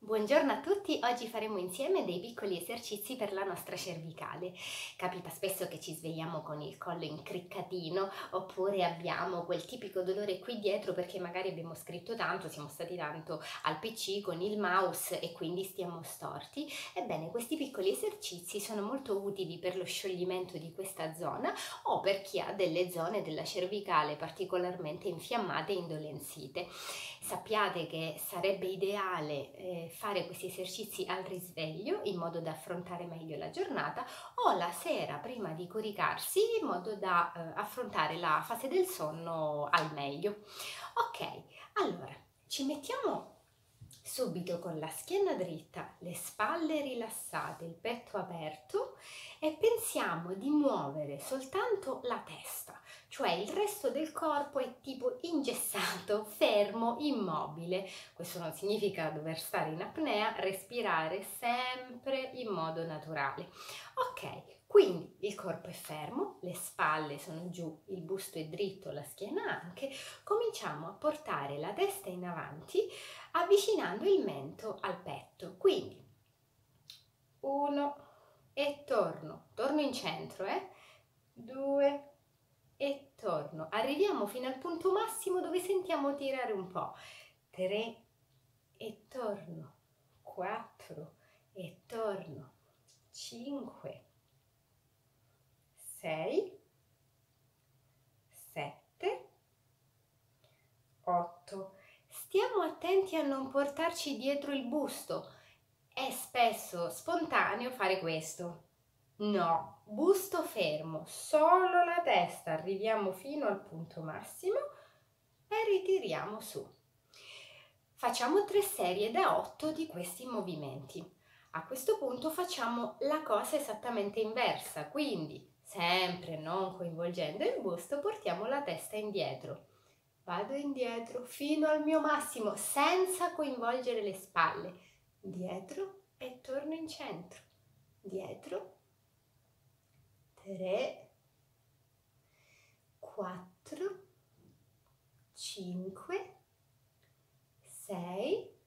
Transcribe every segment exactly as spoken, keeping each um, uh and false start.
Buongiorno a tutti, oggi faremo insieme dei piccoli esercizi per la nostra cervicale. Capita spesso che ci svegliamo con il collo incriccatino oppure abbiamo quel tipico dolore qui dietro perché magari abbiamo scritto tanto, siamo stati tanto al P C con il mouse e quindi stiamo storti. Ebbene, questi piccoli esercizi sono molto utili per lo scioglimento di questa zona o per chi ha delle zone della cervicale particolarmente infiammate e indolenzite. Sappiate che sarebbe ideale eh, fare questi esercizi al risveglio in modo da affrontare meglio la giornata o la sera prima di coricarsi in modo da eh, affrontare la fase del sonno al meglio. Ok, allora ci mettiamo subito con la schiena dritta, le spalle rilassate, il petto aperto e pensiamo di muovere soltanto la testa, cioè il resto del corpo è tipo ingessato, fermo, immobile. Questo non significa dover stare in apnea, respirare sempre in modo naturale. Ok, quindi il corpo è fermo, le spalle sono giù, il busto è dritto, la schiena anche. Cominciamo a portare la testa in avanti avvicinando il mento al petto. Quindi uno e torno, torno in centro, eh? due e torno. Arriviamo fino al punto massimo dove sentiamo tirare un po'. tre e torno, quattro e torno, cinque, sei, sette, otto. Stiamo attenti a non portarci dietro il busto. È spesso spontaneo fare questo. No, busto fermo, solo la testa, arriviamo fino al punto massimo e ritiriamo su. Facciamo tre serie da otto di questi movimenti. A questo punto facciamo la cosa esattamente inversa, quindi sempre non coinvolgendo il busto portiamo la testa indietro. Vado indietro fino al mio massimo senza coinvolgere le spalle. Dietro e torno in centro. Dietro. tre, quattro, cinque, sei,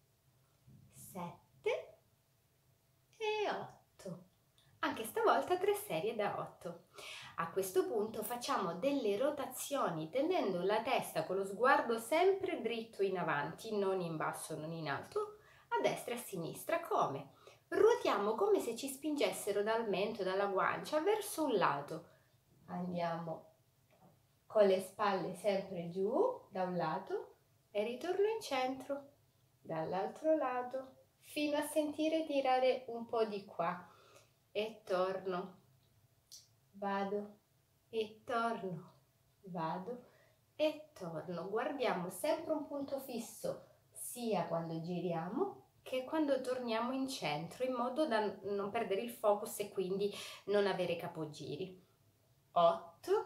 sette e otto. Anche stavolta tre serie da otto. A questo punto facciamo delle rotazioni tenendo la testa con lo sguardo sempre dritto in avanti, non in basso, non in alto, a destra e a sinistra. Come? Ruotiamo come se ci spingessero dal mento, dalla guancia verso un lato. Andiamo con le spalle sempre giù da un lato e ritorno in centro dall'altro lato fino a sentire tirare un po' di qua e torno, vado e torno, vado e torno. Guardiamo sempre un punto fisso sia quando giriamo che quando torniamo in centro in modo da non perdere il focus e quindi non avere capogiri. otto,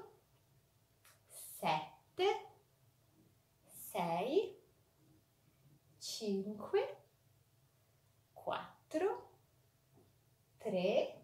sette, sei, cinque, quattro, tre,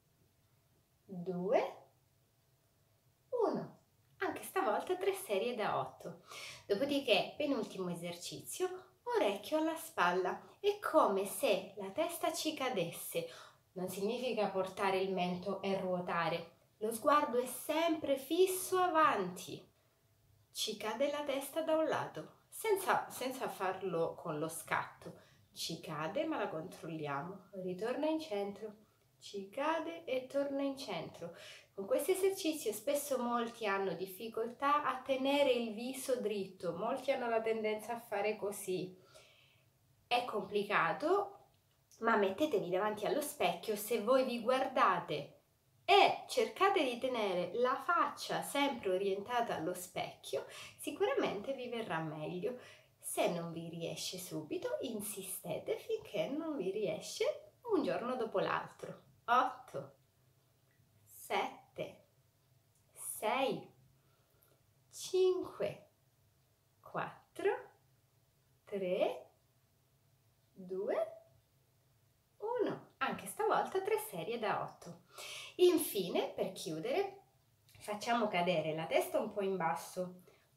due, uno. Anche stavolta tre serie da otto. Dopodiché, penultimo esercizio, orecchio alla spalla. È come se la testa ci cadesse. Non significa portare il mento e ruotare. Lo sguardo è sempre fisso avanti. Ci cade la testa da un lato, senza, senza farlo con lo scatto. Ci cade ma la controlliamo. Ritorna in centro. Ci cade e torna in centro. Con questo esercizio spesso molti hanno difficoltà a tenere il viso dritto. Molti hanno la tendenza a fare così. È complicato, ma mettetevi davanti allo specchio. Se voi vi guardate e cercate di tenere la faccia sempre orientata allo specchio, sicuramente vi verrà meglio. Se non vi riesce subito, insistete finché non vi riesce un giorno dopo l'altro. otto, sette, sei, cinque, quattro, tre, due, uno. Anche stavolta tre serie da otto. Infine, per chiudere, facciamo cadere la testa un po' in basso,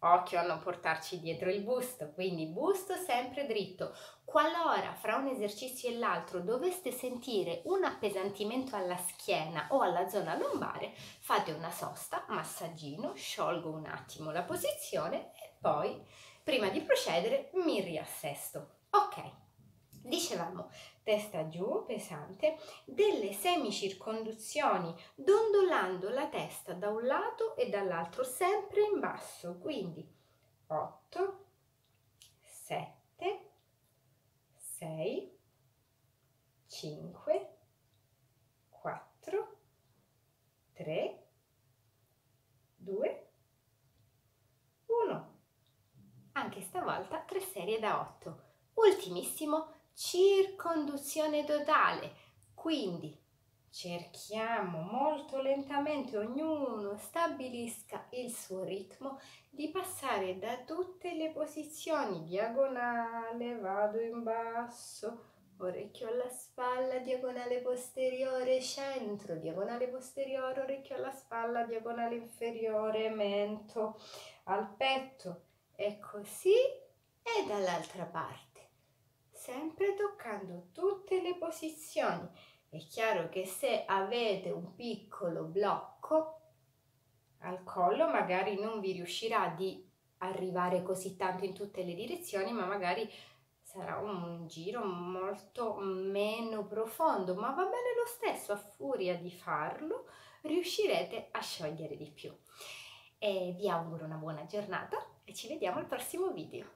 occhio a non portarci dietro il busto, quindi busto sempre dritto. Qualora fra un esercizio e l'altro doveste sentire un appesantimento alla schiena o alla zona lombare, fate una sosta, massaggino, sciolgo un attimo la posizione e poi, prima di procedere, mi riassesto. Ok, dicevamo, testa giù, pesante, delle semicirconduzioni, dondolando la testa da un lato e dall'altro, sempre in basso, quindi otto, sette, sei, cinque, quattro, tre, due, uno. Anche stavolta tre serie da otto. Ultimissimo, circonduzione totale. Quindi cerchiamo molto lentamente, ognuno stabilisca il suo ritmo, di passare da tutte le posizioni. Diagonale, vado in basso, orecchio alla spalla, diagonale posteriore, centro, diagonale posteriore, orecchio alla spalla, diagonale inferiore, mento al petto, e così, e dall'altra parte, sempre toccando tutte le posizioni. È chiaro che se avete un piccolo blocco al collo, magari non vi riuscirà di arrivare così tanto in tutte le direzioni, ma magari sarà un giro molto meno profondo, ma va bene lo stesso, a furia di farlo riuscirete a sciogliere di più. E vi auguro una buona giornata e ci vediamo al prossimo video.